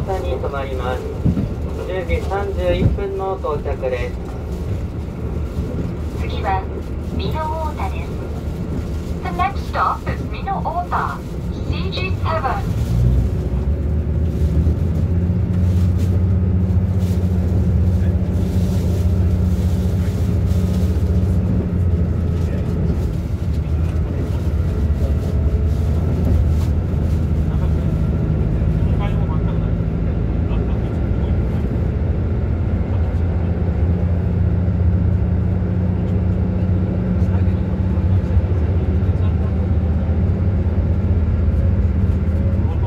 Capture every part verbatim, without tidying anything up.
田に停まります。じゅうじさんじゅういっぷんの到着です。 次は美濃太田です。The next stop is 美濃太田 シージーセブン。 こ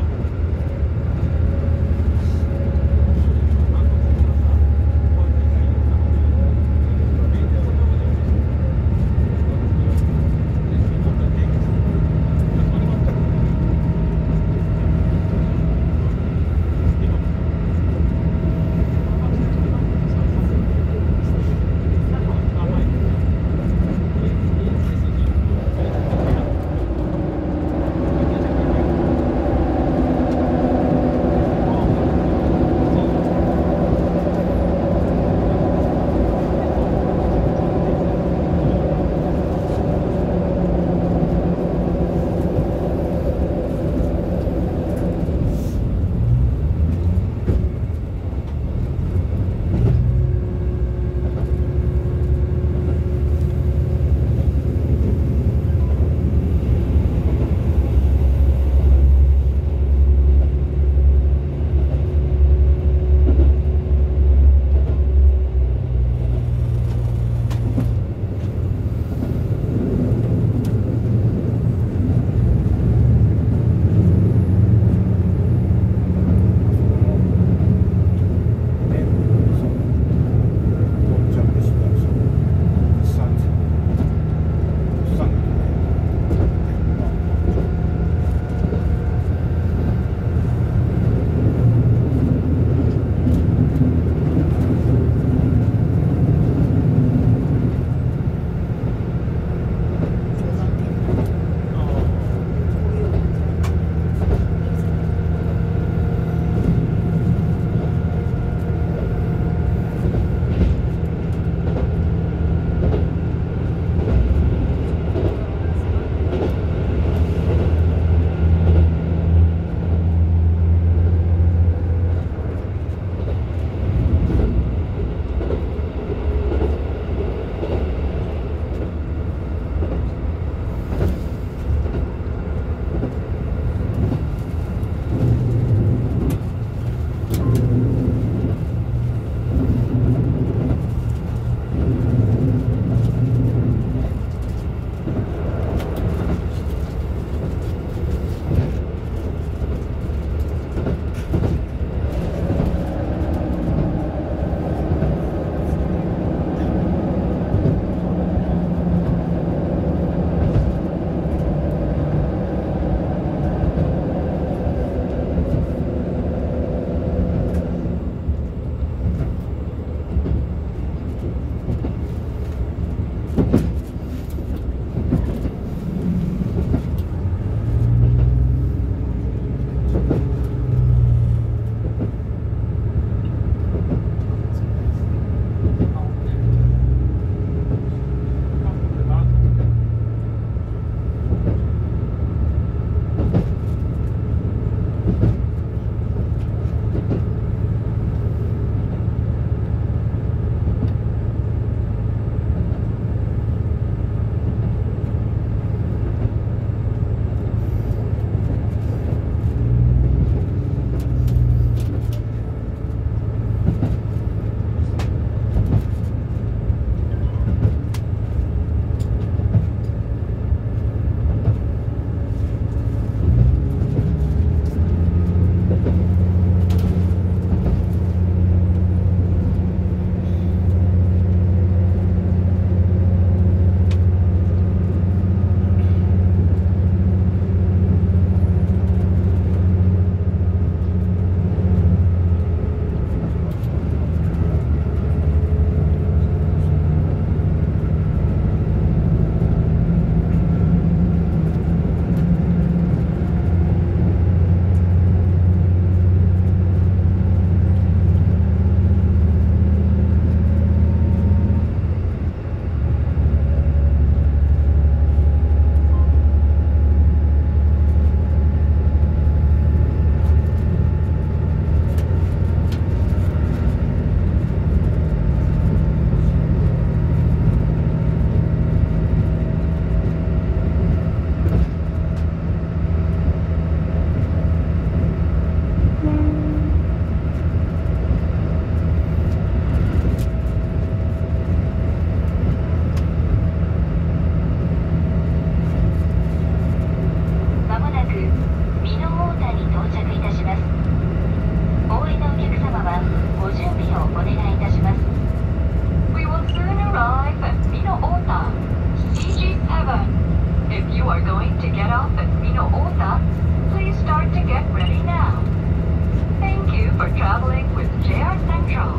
Mino-Ota. Please start to get ready now. Thank you for traveling with ジェイアール Central.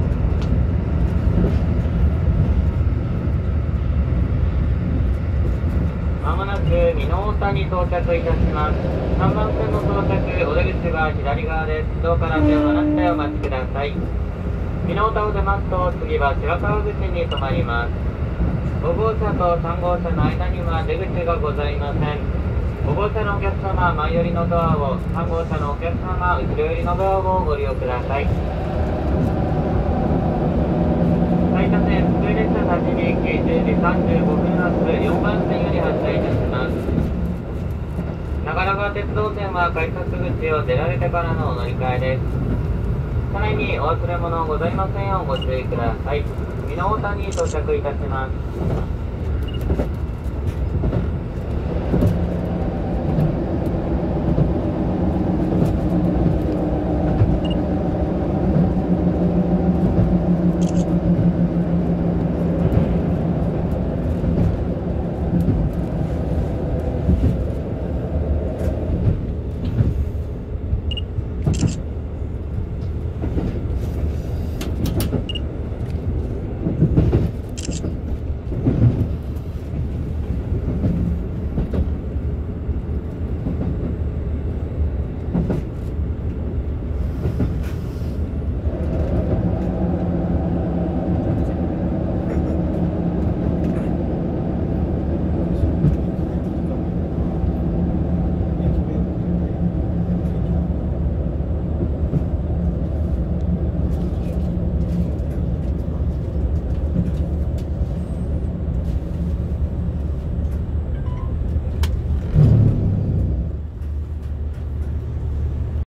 まもなく美濃太田に到着いたします。さんばん線の到着、お出口は左側です。どうか手を離してお待ちください。美濃太田を出ますと、次は白川口に停まります。ご号車とさん号車の間には出口がございません。ご号車のお客様、前寄りのドアを、さん号車のお客様、後ろ寄りのドアをご利用ください。埼玉線普通列車立ちにきじゅうじさんじゅうごふん発よんばん線より発車いたします。長良川鉄道線は改札口を出られてからのお乗り換えです。車内にお忘れ物ございませんようご注意ください。美濃太田に到着いたします。